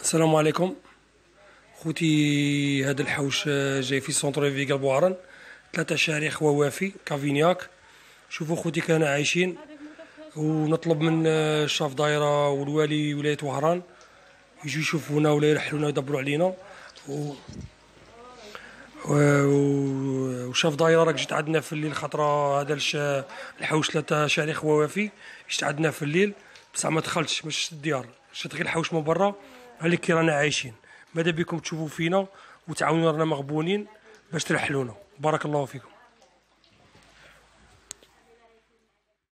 السلام عليكم خوتي. هذا الحوش جاي في سونتر فيغا بوعرن، 3 شارع ووافي كافينياك. شوفوا خوتي كانوا عايشين، ونطلب من الشاف دايره والوالي ولايه وهران يجوا يشوفونا ولا يرحلونا يدبروا علينا. وشاف دايره راك جيت عندنا في الليل، خاطر هذا الحوش 3 شارع ووافي جيت عندنا في الليل، بصح ما دخلتش، ما شفت الديار، شفت غير الحوش من برا. هالي كي رانا عايشين، ماذا بكم تشوفوا فينا وتعاونوا، رانا مغبونين باش ترحلونا. بارك الله فيكم.